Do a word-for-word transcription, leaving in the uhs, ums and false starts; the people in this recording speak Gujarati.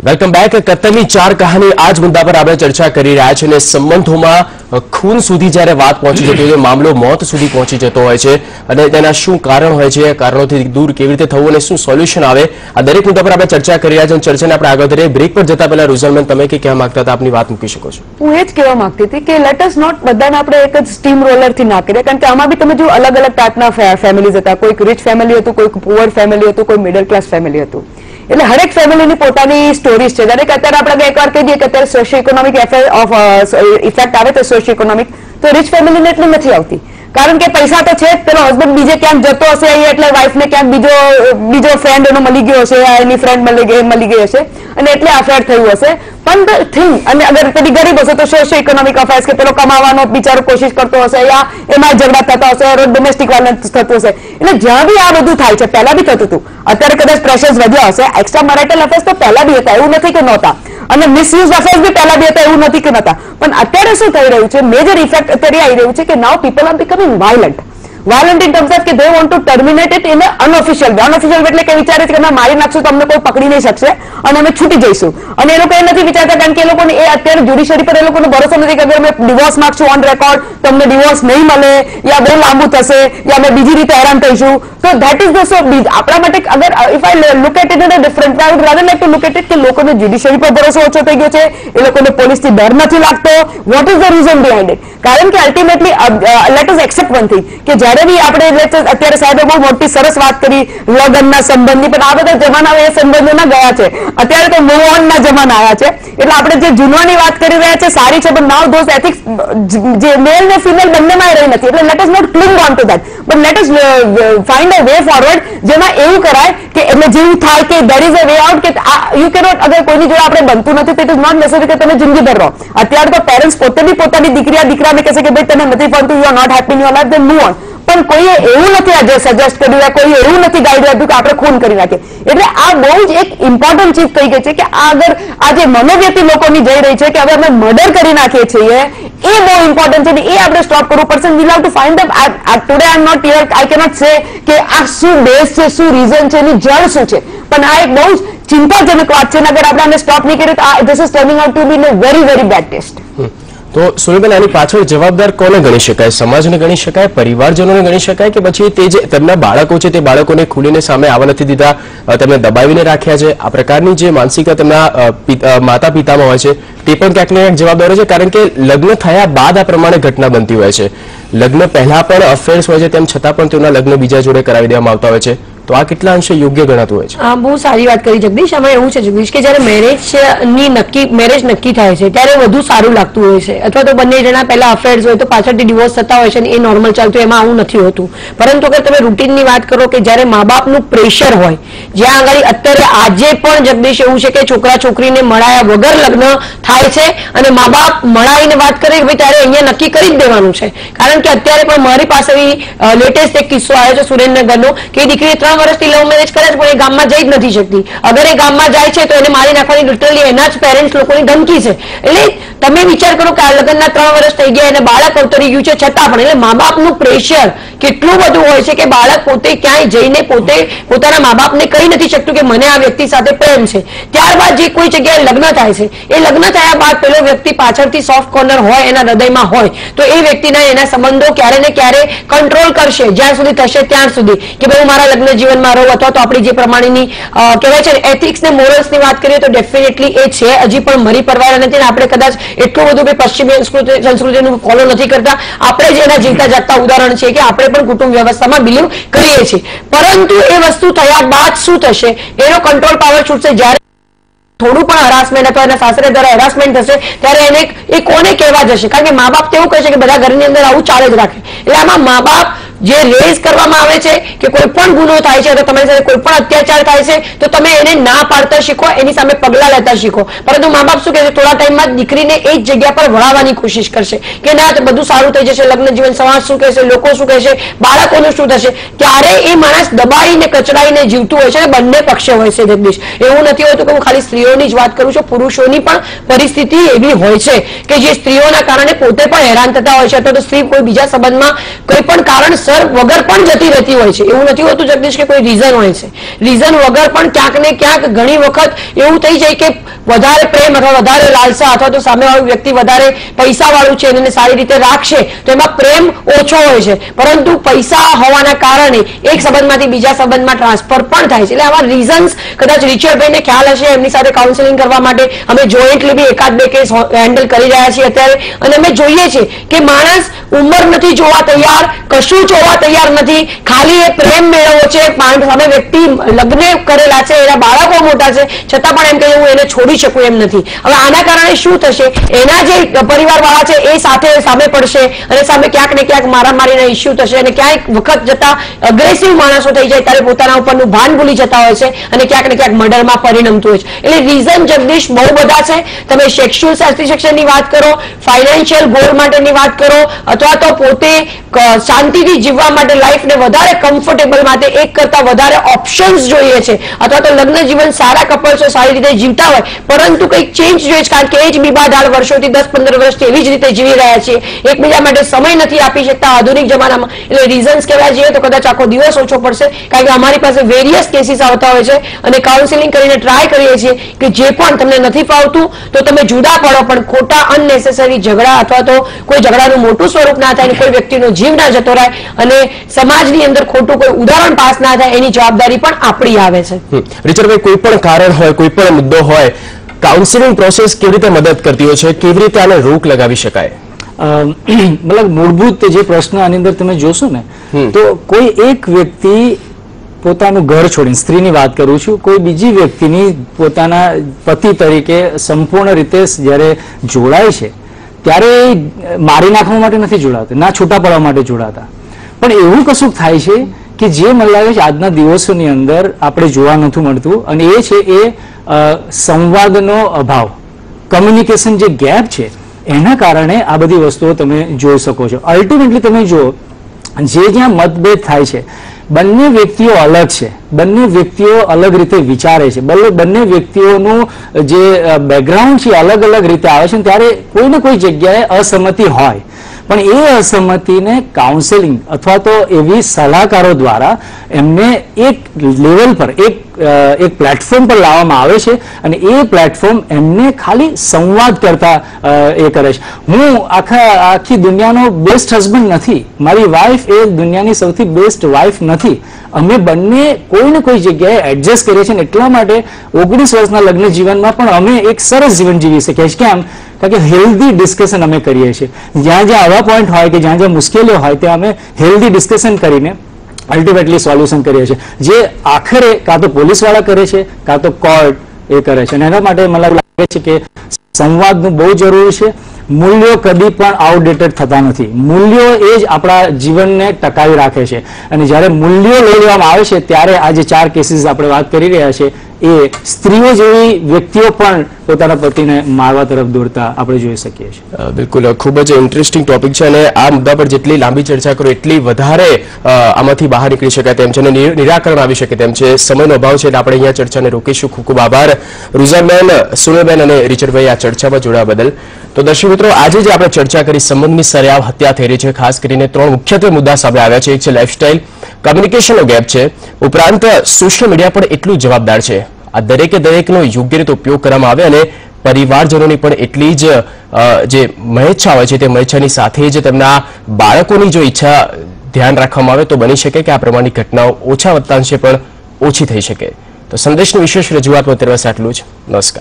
Welcome back. કતલની ચાર કહાની આજ મુદ્દા પર આપણે ચર્ચા કરી રહ્યા છીએ અને સંબંધોમાં ખૂન સુધી જ્યારે વાત પહોંચી જતી હોય મામલો મોત સુધી પહોંચી જતો હોય છે અને તેના શું કારણ હોય છે, કારણોથી દૂર કેવી રીતે થવું અને શું સોલ્યુશન આવે, આ દરેક મુદ્દા પર આપણે ચર્ચા કરી રહ્યા છીએ. ચર્ચાને આપણે આગળ વધીએ. બ્રેક પર જતા પહેલા રુઝાન, તમે કે કહેવા માંગતા હતા, આપની વાત મૂકી શકો છો. હું એ જ કહેવા માંગતી હતી કે લેટ અસ નોટ બધાને આપણે એક જ સ્ટીમ રોલર થી ના કરીએ, કારણ કે આમાં બી તમે જો અલગ અલગ ટાઈપના ફેમિલીઝ હતા. કોઈક રીચ ફેમિલી હતું, કોઈક પુઅર ફેમિલી હતું, કોઈ મિડલ ક્લાસ ફેમિલી હતું. એટલે હરેક ફેમિલીની પોતાની સ્ટોરીઝ છે. દરેક અત્યારે આપણે એકવાર કહી દઈએ કે અત્યારે સોશિયો ઇકોનોમિક ઇફેક્ટ આવે તો સોશિયો ઇકોનોમિક તો રીચ ફેમિલીને એટલી નથી આવતી, કારણ કે પૈસા તો છે જ. પેલો હસબન્ડ બીજે ક્યાંક જતો હશે એટલે વાઇફને ક્યાંક બીજો બીજો ફ્રેન્ડ એનો મળી ગયો હશે, એની ફ્રેન્ડ મળી ગઈ મળી ગઈ હશે અને એટલે અફેર થયું હશે. પણ ધ થિંગ, અને અગર પેલી ગરીબ હશે તો સોશિયો ઇકોનોમિક અફેર્સ કે પેલો કમાવાનો બિચારો કોશિશ કરતો હશે યા એમાં ઝઘડા થતા હશે, રોજ ડોમેસ્ટિક વાયલન્સ થતું હશે. એટલે જ્યાં બી આ બધું થાય છે, પહેલા બી થતું હતું, અત્યારે કદાચ પ્રેશર્સ વધ્યા હશે. એક્સ્ટ્રા મેરિટલ અફેર્સ તો પહેલા બી હતા, એવું નથી કે નહોતા, અને મિસયુઝ અફેર્સ બી પહેલા બી હતા, એવું નથી કે નહોતા. પણ અત્યારે શું થઈ રહ્યું છે, મેજર ઇફેક્ટ અત્યારે આવી રહ્યું છે કે now people are becoming violent. Violent in terms of કે they want to terminate it in unofficial way. Unofficial એટલે કે વિચારે છે કે મારી નાખશું તો અમને કોઈ પકડી નહીં શકશે અને અમે છૂટી જઈશું. અને એ લોકો એ નથી વિચારતા, કારણ કે એ લોકોને એ અત્યારે જ્યુડિશરી પર એ લોકોનો ભરોસો નથી કે અગર અમે ડિવોર્સ માંગશું ઓન રેકોર્ડ તો અમને ડિવોર્સ નહીં મળે, યા બહુ લાંબુ થશે, યા અમે બીજી રીતે હેરાન થઈશું. તો ધેટ ઇઝ ધ સો બીજ આપણા માટે. અગર if I look at it in a different way, I would rather like to look at it કે લોકોને જ્યુડિશરી પર ભરોસો ઓછો થઈ ગયો છે, એ લોકોને પોલીસથી ડર નથી લાગતો. What is the reason behind it? કારણ કે ultimately let us accept one thing કે જ્યારે બી આપણે અત્યારે સાહેબે બહુ મોટી સરસ વાત કરી લગ્નના સંબંધની, પણ આ બધા જમાના એ સંબંધોના ગયા છે. અત્યારે તો મૂવ ઓન ના જમાના આવ્યા છે. એટલે આપણે જે જૂનવાની વાત કરી રહ્યા છે સારી છે, પણ નાઉ ધોઝ એથિક્સ જે મેલ ને ફિમેલ બંનેમાં રહી નથી. એટલે let us not cling on to that, but let us find a way forward જેમાં એવું કરાય કે એટલે જેવું થાય કે there is a way out. કે યુ કેનોટ, અગર કોઈની જોડે આપણે બનતું નથી તો ઇટ ઇઝ નોટ નેસેસરી કે તમે જિંદગીભર રહો. અત્યારે તો પેરેન્ટ્સ પોતે બી પોતાની દીકરી દીકરાને કહેશે કે ભાઈ તને નથી ફરતું, you are not happy in your life, then move on. પણ કોઈએ એવું નથી આજે સજેસ્ટ કર્યું, કોઈએ એવું નથી ગાઈડ આપ્યું કે આપણે ખૂન કરી નાખીએ. એટલે આ બહુ જ એક ઇમ્પોર્ટન્ટ ચીજ થઈ ગઈ છે કે આ અગર આ જે મનોવ્યતિ લોકોની જઈ રહી છે કે હવે અમે મર્ડર કરી નાખીએ છીએ, એ બહુ ઇમ્પોર્ટન્ટ છે. એ આપણે સ્ટોપ કરવું પડશે. We have to find the today I am not here, I cannot say કે આ શું બેઝ છે, શું રીઝન છે, એની જળ શું છે. પણ આ એક બહુ જ ચિંતાજનક વાત છે. અગર આપણે આને સ્ટોપ નહીં કરીએ તો this is turning out to be in a very very bad taste. તો સુરેબેન, આની પાછળ જવાબદાર કોને ગણી શકાય? સમાજને ગણી શકાય, પરિવારજનોને ગણી શકાય, કે પછી તે જે તેમના બાળકો છે તે બાળકોને ખુલીને સામે આવવા નથી દીધા, તેમને દબાવીને રાખ્યા છે? આ પ્રકારની જે માનસિકતા તેમના માતા પિતામાં હોય છે તે પણ ક્યાંક ને ક્યાંક જવાબદાર હોય છે, કારણ કે લગ્ન થયા બાદ આ પ્રમાણે ઘટના બનતી હોય છે. લગ્ન પહેલા પણ અફેર્સ હોય છે, તેમ છતાં પણ તેમના લગ્ન બીજા જોડે કરાવી દેવામાં આવતા હોય છે. તો આ કેટલા અંશે યોગ્ય ગણાતું હોય છે? હા, બહુ સારી વાત કરી જગદીશ. આમાં એવું છે જગદીશ કે જયારે મેરેજ ની નક્કી મેરેજ નક્કી થાય છે ત્યારે વધુ સારું લાગતું હોય છે, અથવા તો બંને જણા પહેલા અફેર્સ હોય તો પાછળથી ડિવોર્સ થતા હોય છે અને એ નોર્મલ ચાલતું, એમાં આવું નથી હોતું. પરંતુ અગર તમે રૂટીનની વાત કરો કે જયારે મા બાપનું પ્રેશર હોય, જ્યાં આગળ અત્યારે આજે પણ જગદીશ એવું છે કે છોકરા છોકરીને મળાયા વગર લગ્ન થાય છે અને મા બાપ મળાઈને વાત કરે કે ભાઈ ત્યારે અહીંયા નક્કી કરી જ દેવાનું છે. કારણ કે અત્યારે પણ મારી પાસે લેટેસ્ટ એક કિસ્સો આવ્યો છે સુરેન્દ્રનગરનો કે દીકરી ત્રણ વર્ષથી લવ મેરેજ કરે છે, પણ એ ગામમાં જઈ જ નથી શકતી. અગર એ ગામમાં જાય છે તો એને મારી નાખવાની લિટરલી એના જ પેરેન્ટ્સ લોકોની ધમકી છે. એટલે તમે વિચાર કરો કે આ લગ્નના ત્રણ વર્ષ થઈ ગયા અને બાળક અવતરી ગયું છે છતાં પણ એટલે મા બાપનું પ્રેશર કેટલું બધું હોય છે કે બાળક પોતે ક્યાંય જઈને પોતે પોતાના મા બાપને કહી નથી શકતું કે મને આ વ્યક્તિ સાથે પ્રેમ છે. ત્યારબાદ જે કોઈ જગ્યાએ લગ્ન થાય છે, એ લગ્ન થયા બાદ પેલો વ્યક્તિ પાછળથી સોફ્ટ કોર્નર હોય એના હૃદયમાં હોય તો એ વ્યક્તિના એના સંબંધો ક્યારે ને ક્યારે કંટ્રોલ કરશે, જ્યાં સુધી થશે ત્યાં સુધી કે ભાઈ હું મારા લગ્ન જીવનમાં રહું, અથવા તો આપણી જે પ્રમાણેની કહેવાય છે એથિક્સ ને મોરલ્સ ની વાત કરીએ તો ડેફિનેટલી એ છે. હજી પણ મરી પરવાયા નથી ને આપણે કદાચ એટલું બધું કે પશ્ચિમી સંસ્કૃતિનું ફોલો નથી કરતા. આપણે જ એના જીવતા જાગતા ઉદાહરણ છે કે આપણે પણ કુટુંબ વ્યવસ્થામાં બિલીવ કરીએ છીએ. પરંતુ એ વસ્તુ થયા બાદ શું થશે, એનો કંટ્રોલ પાવર છૂટશે. જ્યારે થોડું પણ હરાસમેન્ટ અથવા એના સાસરે દ્વારા હરાસમેન્ટ થશે ત્યારે એને એ કોને કહેવા જશે? કારણ કે મા બાપ તો એવું કહે છે કે બધા ઘરની અંદર આવું ચાલે જ રાખે. એટલે આમાં મા બાપ જે રેઝ કરવામાં આવે છે કે કોઈ પણ ગુનો થાય છે તો તમારી સાથે કોઈ પણ અત્યાચાર થાય છે તો તમે એને ના પાડતા શીખો, એની સામે પગલા લેતા શીખો. પરંતુ મા બાપ શું કહે છે, થોડા ટાઈમમાં દીકરીને એ જ જગ્યા પર વળાવવાની કોશિશ કરશે કે ના બધું સારું થઈ જશે, લગ્ન જીવન, સમાજ શું કહેશે, લોકો શું કહેશે, બાળકોનું શું થશે. ત્યારે એ માણસ દબાઈને કચડાઈને જીવતું હોય છે અને બંને પક્ષે હોય છે જગદીશ. એવું નથી હોતું કે હું ખાલી સ્ત્રીઓની જ વાત કરું છું, પુરુષોની પણ પરિસ્થિતિ એવી હોય છે કે જે સ્ત્રીઓના કારણે પોતે પણ હેરાન થતા હોય છે, અથવા તો સ્ત્રી કોઈ બીજા સંબંધમાં કોઈ પણ કારણસર ઘર વગર પણ જતી રહેતી હોય છે. એવું નથી હોતું જગદીશ કે કોઈ રીઝન હોય છે. રીઝન વગર પણ ક્યાંક ને ક્યાંક ઘણી વખત એવું થઈ જાય કે વધારે પ્રેમ અથવા વધારે લાલસા અથવા તો સામેવાળું વ્યક્તિ વધારે પૈસા વાળું છે એને સારી રીતે રાખશે તો એમાં પ્રેમ ઓછો હોય છે, પરંતુ પૈસા હોવાના કારણે એક સંબંધમાંથી બીજા સંબંધમાં ટ્રાન્સફર પણ થાય છે. એટલે આવા રીઝન્સ કદાચ રિચર્ડભાઈને ખ્યાલ હશે, એમની સાથે કાઉન્સેલિંગ કરવા માટે અમે જોઈન્ટલી બી એકાદ બે કેસ હેન્ડલ કરી રહ્યા છીએ અત્યારે. અને અમે જોઈએ છીએ કે માણસ ઉંમર નથી જોવા તૈયાર, કશું જોવા તૈયાર નથી, ખાલી એ પ્રેમ મેળવવો છે. સામે વ્યક્તિ લગ્ન કરેલા છે, એના બાળકો મોટા છે, છતાં પણ એમ કે હું એને છોડી શકું એમ નથી. હવે આના કારણે શું થશે, એના જે પરિવાર વાળા છે એ સાથે સામે પડશે અને સામે ક્યાંક ને ક્યાંક મારામારીના ઇસ્યુ થશે અને ક્યાંક વખત જતા અગ્રેસિવ માણસો થઈ જાય ત્યારે પોતાના ઉપરનું ભાન ભૂલી જતા હોય છે અને ક્યાંક ને ક્યાંક મર્ડરમાં પરિણમતું હોય છે. એટલે રીઝન જગદીશ બહુ બધા છે. તમે સેક્સ્યુઅલ સેટિસ્ફેક્શનની વાત કરો, ફાઇનાન્શિયલ ગોલ માટેની વાત કરો, અથવા તો પોતે શાંતિથી જીવવા માટે લાઈફને વધારે કમ્ફર્ટેબલ માટે એક કરતા વધારે ઓપ્શન્સ જોઈએ છે, અથવા તો લગ્ન જીવન સારા કપલ્સો સારી રીતે જીવતા હોય પરંતુ કંઈક ચેન્જ જોઈએ છે, કારણ કે એ જ બીબાઢાળ વર્ષોથી દસ પંદર વર્ષથી એવી જ રીતે જીવી રહ્યા છીએ, એકબીજા માટે સમય નથી આપી શકતા આધુનિક જમાનામાં. એટલે રીઝન્સ કહેવા જઈએ તો કદાચ આખો દિવસ ઓછો પડશે, કારણ કે અમારી પાસે વેરિયસ કેસીસ આવતા હોય છે અને કાઉન્સેલિંગ કરીને ટ્રાય કરીએ છીએ કે જે પણ તમને નથી ફાવતું તો તમે જુદા પડો, પણ ખોટા અનનેસેસરી ઝઘડા અથવા તો કોઈ ઝઘડાનું મોટું સ્વરૂપ ના થાય, કોઈ વ્યક્તિનો જીવ ના જતો રહે અને સમાજની અંદર ખોટું કોઈ ઉદાહરણ પાસ ના થાય, એની જવાબદારી પણ આપણી આવે છે. રિચર્ડભાઈ, કોઈ પણ કારણ હોય, કોઈ પણ મુદ્દો હોય, કાઉન્સેલિંગ પ્રોસેસ કેવી રીતે મદદ કરતી હોય છે, કેવી રીતે આને રોક લગાવી શકાય? મતલબ મૂળભૂત જે પ્રશ્ન આની અંદર તમે જોશો ને તો કોઈ એક વ્યક્તિ પોતાનું ઘર છોડીને, સ્ત્રીની વાત કરું છું, કોઈ બીજી વ્યક્તિની પોતાના પતિ તરીકે સંપૂર્ણ રીતે જ્યારે જોડાય છે ત્યારે મારી નાખવા માટે નથી જોડાતા, ના છૂટા પડવા માટે જોડાતા, પણ એવું કશું થાય છે કે જે મને લાગે છે આજના દિવસોની અંદર આપણે જોવા નથી મળતું, અને એ છે એ સંવાદનો અભાવ, કમ્યુનિકેશન જે ગેપ છે એના કારણે આ બધી વસ્તુઓ તમે જોઈ શકો છો. અલ્ટિમેટલી તમે જુઓ, જે જ્યાં મતભેદ થાય છે, બંને વ્યક્તિઓ અલગ છે, બંને વ્યક્તિઓ અલગ રીતે વિચારે છે, બંને વ્યક્તિઓનું જે બેકગ્રાઉન્ડ છે અલગ અલગ રીતે આવે છે, ત્યારે કોઈ ને કોઈ જગ્યાએ અસંમતિ હોય, પણ એ અસંમતિને કાઉન્સેલિંગ અથવા તો એવી સલાહકારો દ્વારા એમને એક લેવલ પર, એક એક પ્લેટફોર્મ પર લાવવામાં આવે છે અને એ પ્લેટફોર્મ એમને ખાલી સંવાદ કરતા એ કરે છે. હું આખા આખી દુનિયાનો બેસ્ટ હસબન્ડ નથી, મારી વાઇફ એ દુનિયાની સૌથી બેસ્ટ વાઇફ નથી, અમે બંને કોઈ ને કોઈ જગ્યાએ એડજસ્ટ કરીએ છીએ, એટલા માટે ઓગણીસ વર્ષના લગ્ન જીવનમાં પણ અમે એક સરસ જીવન જીવી શકીએ છીએ. કેમ? કારણ કે હેલ્ધી ડિસ્કશન અમે કરીએ છીએ. જ્યાં જ્યાં આવા પોઈન્ટ હોય કે જ્યાં જ્યાં મુશ્કેલીઓ હોય ત્યાં અમે હેલ્ધી ડિસ્કશન કરીને અલ્ટિમેટલી સોલ્યુશન કરીએ છીએ, જે આખરે કાં તો પોલીસ વાળા કરે છે કાં તો કોર્ટ એ કરે છે. અને એના માટે મને લાગે છે કે સંવાદનું બહુ જરૂરી છે. મૂલ્યો કદી પણ આઉટડેટેડ થતા નથી, મૂલ્યો એ જ આપણા જીવનને ટકાવી રાખે છે, અને જ્યારે મૂલ્યો લઈ લેવામાં આવે છે ત્યારે આ જે ચાર કેસીસ આપણે વાત કરી રહ્યા છે એ સ્ત્રીઓ જેવી વ્યક્તિઓ પણ પોતાના પતિને મારવા તરફ દોડતા આપણે જોઈ શકીએ છીએ. બિલકુલ, ખૂબ જ ઇન્ટરેસ્ટિંગ ટોપિક છે અને આ મુદ્દા પર જેટલી લાંબી ચર્ચા કરો એટલી વધારે આમાંથી બહાર નીકળી શકાય તેમ છે અને નિરાકરણ આવી શકે તેમ છે. સમયનો અભાવ છે એટલે આપણે અહીંયા ચર્ચાને રોકીશું. ખૂબ ખૂબ આભાર રુઝાનબેન, સુનેબેન અને રિચર્ડભાઈ આ ચર્ચામાં જોડાવા બદલ. તો દર્શક મિત્રો, આજે જે આપણે ચર્ચા કરી સંબંધની સરેઆમ હત્યા થઈ રહી છે, ખાસ કરીને ત્રણ મુખ્યત્વે મુદ્દા સામે આવ્યા છે. એક છે લાઇફસ્ટાઇલ, કમ્યુનિકેશનનો ગેપ છે, ઉપરાંત સોશિયલ મીડિયા પણ એટલું જવાબદાર છે. આ દરેકે દરેકનો યોગ્ય રીતે ઉપયોગ કરવામાં આવે અને પરિવારજનોની પણ એટલી જ જે મહેચ્છા હોય છે તે મહેચ્છાની સાથે જ તેમના બાળકોની જો ઈચ્છા ધ્યાન રાખવામાં આવે તો બની શકે કે આ પ્રમાણની ઘટનાઓ ઓછા વત્તાંશે પણ ઓછી થઈ શકે. તો સંદેશની વિશેષ રજૂઆતમાં અત્યારે આટલું જ. નમસ્કાર.